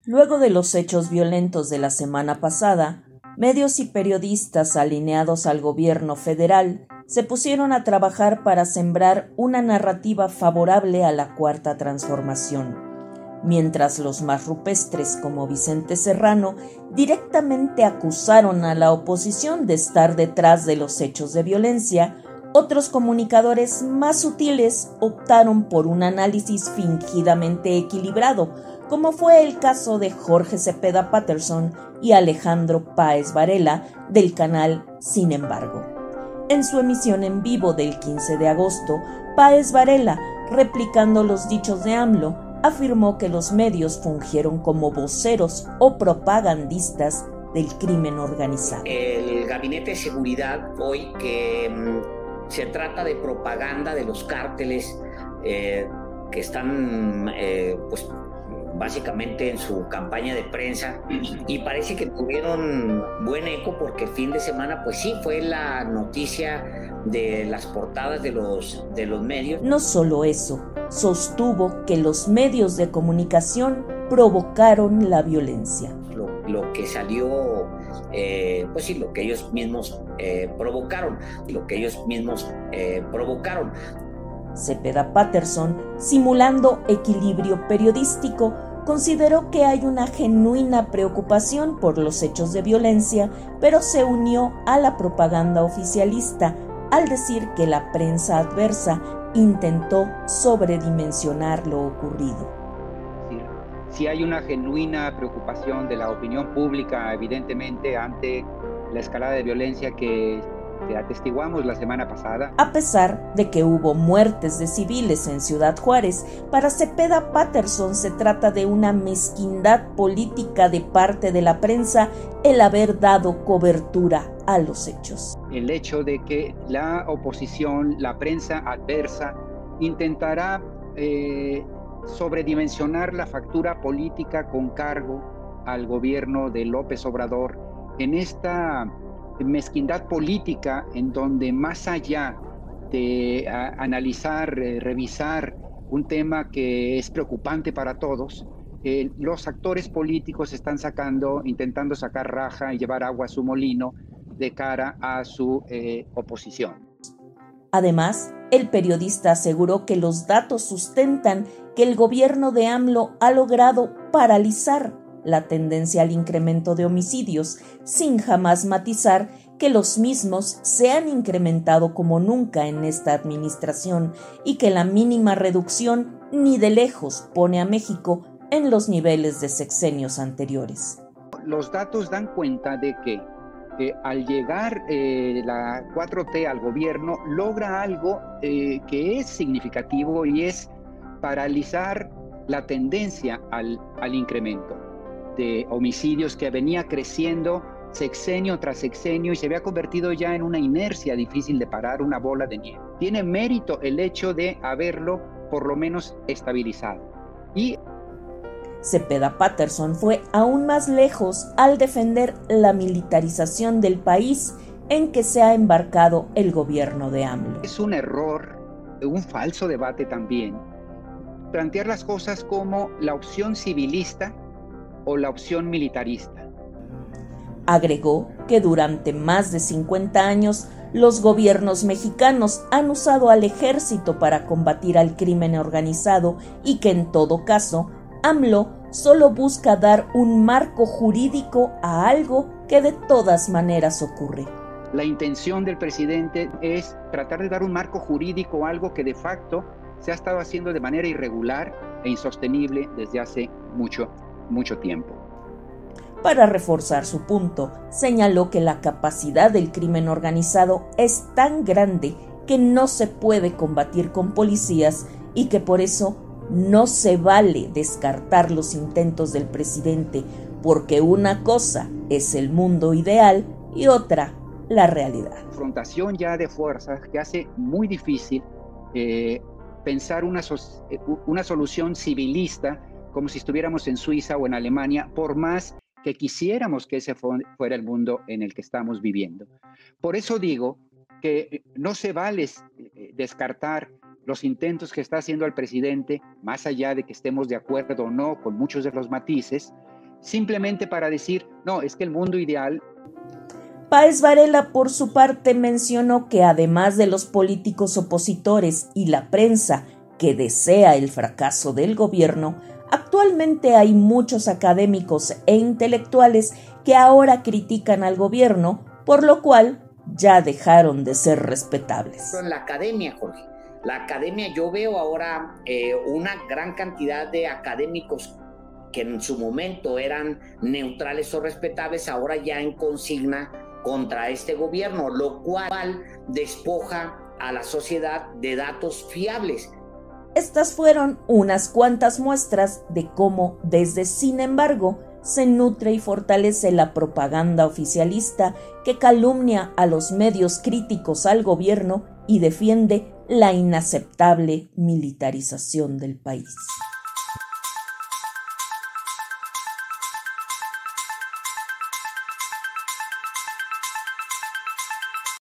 Luego de los hechos violentos de la semana pasada, medios y periodistas alineados al gobierno federal se pusieron a trabajar para sembrar una narrativa favorable a la Cuarta Transformación, mientras los más rupestres como Vicente Serrano directamente acusaron a la oposición de estar detrás de los hechos de violencia. Otros comunicadores más sutiles optaron por un análisis fingidamente equilibrado, como fue el caso de Jorge Cepeda Patterson y Alejandro Páez Varela del canal Sin Embargo. En su emisión en vivo del 15 de agosto, Páez Varela, replicando los dichos de AMLO, afirmó que los medios fungieron como voceros o propagandistas del crimen organizado. El Gabinete de Seguridad hoy que se trata de propaganda de los cárteles que están pues básicamente en su campaña de prensa, y parece que tuvieron buen eco porque el fin de semana pues sí fue la noticia de las portadas de los medios. No solo eso, sostuvo que los medios de comunicación provocaron la violencia. Lo que salió, pues sí, lo que ellos mismos provocaron. Cepeda Patterson, simulando equilibrio periodístico, consideró que hay una genuina preocupación por los hechos de violencia, pero se unió a la propaganda oficialista al decir que la prensa adversa intentó sobredimensionar lo ocurrido. Sí hay una genuina preocupación de la opinión pública, evidentemente, ante la escalada de violencia que atestiguamos la semana pasada. A pesar de que hubo muertes de civiles en Ciudad Juárez, para Cepeda Patterson se trata de una mezquindad política de parte de la prensa el haber dado cobertura a los hechos. El hecho de que la oposición, la prensa adversa, intentará sobredimensionar la factura política con cargo al gobierno de López Obrador en esta mezquindad política, en donde más allá de analizar, revisar un tema que es preocupante para todos, los actores políticos están intentando sacar raja y llevar agua a su molino de cara a su oposición. Además, el periodista aseguró que los datos sustentan que el gobierno de AMLO ha logrado paralizar la tendencia al incremento de homicidios, sin jamás matizar que los mismos se han incrementado como nunca en esta administración y que la mínima reducción ni de lejos pone a México en los niveles de sexenios anteriores. Los datos dan cuenta de que al llegar la 4T al gobierno logra algo que es significativo, y es paralizar la tendencia al incremento de homicidios que venía creciendo sexenio tras sexenio y se había convertido ya en una inercia difícil de parar, una bola de nieve. Tiene mérito el hecho de haberlo por lo menos estabilizado. Y Cepeda Patterson fue aún más lejos al defender la militarización del país en que se ha embarcado el gobierno de AMLO. Es un error, un falso debate también, plantear las cosas como la opción civilista o la opción militarista. Agregó que durante más de 50 años los gobiernos mexicanos han usado al ejército para combatir al crimen organizado y que en todo caso AMLO solo busca dar un marco jurídico a algo que de todas maneras ocurre. La intención del presidente es tratar de dar un marco jurídico a algo que de facto se ha estado haciendo de manera irregular e insostenible desde hace mucho tiempo. Para reforzar su punto, señaló que la capacidad del crimen organizado es tan grande que no se puede combatir con policías y que por eso no se vale descartar los intentos del presidente, porque una cosa es el mundo ideal y otra la realidad. Confrontación ya de fuerzas que hace muy difícil pensar una solución civilista como si estuviéramos en Suiza o en Alemania, por más que quisiéramos que ese fuera el mundo en el que estamos viviendo. Por eso digo que no se vale descartar los intentos que está haciendo el presidente, más allá de que estemos de acuerdo o no con muchos de los matices, simplemente para decir, no, es que el mundo ideal. Páez Varela, por su parte, mencionó que además de los políticos opositores y la prensa que desea el fracaso del gobierno, actualmente hay muchos académicos e intelectuales que ahora critican al gobierno, por lo cual ya dejaron de ser respetables. En la academia, Jorge, la academia, yo veo ahora una gran cantidad de académicos que en su momento eran neutrales o respetables, ahora ya en consigna contra este gobierno, lo cual despoja a la sociedad de datos fiables. Estas fueron unas cuantas muestras de cómo, desde Sin embargo, se nutre y fortalece la propaganda oficialista que calumnia a los medios críticos al gobierno y defiende la inaceptable militarización del país.